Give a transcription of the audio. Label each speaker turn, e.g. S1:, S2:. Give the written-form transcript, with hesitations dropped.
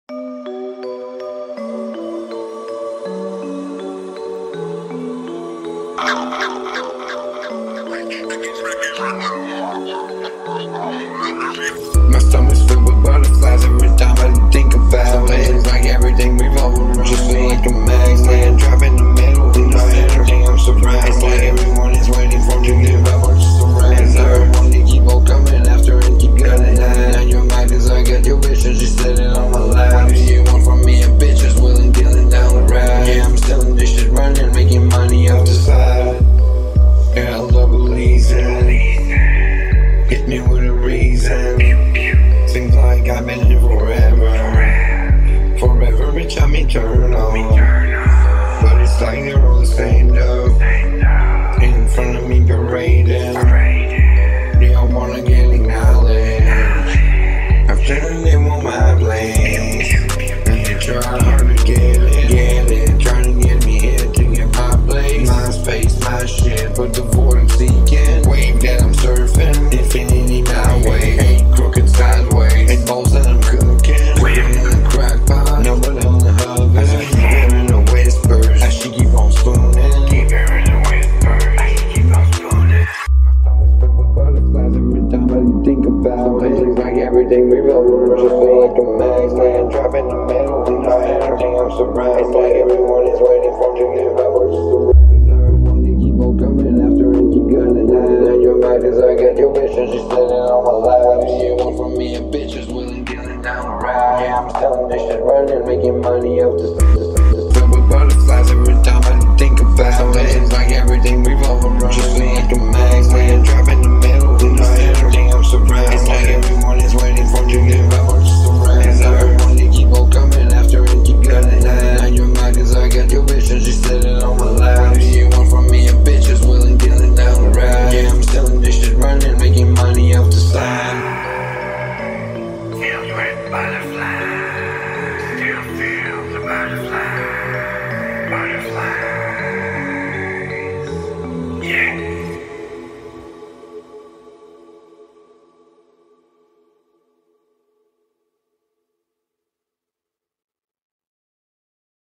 S1: My stomach's filled with butterflies every time I think about it. It's like everything revolves around, just feel like a magnet. Drop in the middle, in the center, I'm surrounded. It's like everyone is waiting for me to give up or just surrender. Everyone they keep on coming after and keep gunning at. Now you're mad cause I got your bitch and she's sitting on my lap. What do you want from me? A bitch is willing, dealing down the road. Yeah, I'm selling this shit, running, making money off the side. Yeah, I love Belizein. Hit me with a reason. Seems like I've been here forever. Forever, bitch, I'm eternal. But it's like they're all stand up in front of me parading. They all wanna get acknowledged. I'm telling them on my place. And they try hard to get it. Trying to get me here to get my place. My space, my shit, but the void I'm seeking. Wave that I'm surfing, infinity my way. 8 crooked sideways, 8 balls that I'm cooking. Waiting in the crack pot, no but on the hub. I keep hearing the whispers, I should keep on spooning. Keep hearing the whispers, I should keep on spooning. My stomach's filled with butterflies every time I think about it. It's like everything revolves around, just feel like a magnet. Drop in the middle, in the center, I'm surrounded. It's like everyone is waiting for me to give up or just surrender. Everyone they keep on coming after and keep gunning at. Now you're mad cause I got your bitch and she's sitting on my lap. What do you want from me? A bitch is willing, dealing down the road. Yeah, I'm selling this shit, running, making money off the filled with butterflies every time I think about it. It's like everything revolves around, just feel like a magnet. Drop in the middle, in the center, I'm surrounded. It's like everyone is waiting for me to give up.